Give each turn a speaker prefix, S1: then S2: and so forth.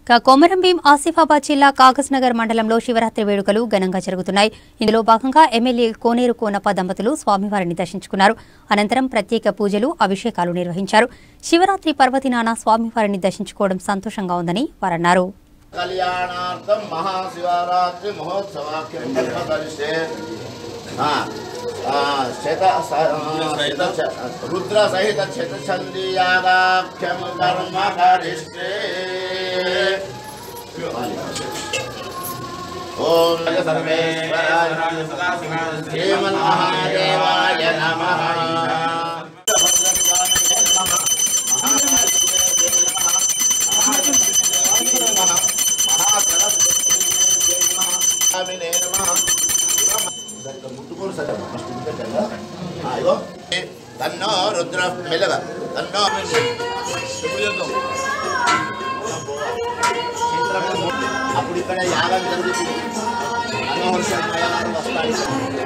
S1: కొమరం భీం ఆసిఫాబాద్ జిల్లా కాగజ్నగర్ మండలంలో శివరాత్రి వేడుకలు ఘనంగా జరుగుతున్నాయి. ఇందులో భాగంగా MLA కోనేరు కోనప్ప దంపతులు స్వామివారిని దర్శించుకున్నారు. అనంతరం ప్రత్యేక పూజలు, అభిషేకాలు నిర్వహించారు. శివరాత్రి పర్వదినాన స్వామివారిని దర్శించుకోవడం సంతోషంగా ఉందని వారన్నారు.
S2: కళ్యాణార్థం మహాశివరాత్రి మహోత్సవాఖ్యం రుద్ర సహిత శతచండీయాగాఖ్యం కర్మ కరిష్టే. ఓం సర్వేశ్వరాయ శ్రీమన్మహాదేవాయ నమః. తన్నో రుద్ర మెల్లగా తన్నో అప్పుడు ఇక్కడ యాగం జరుగుతుంది.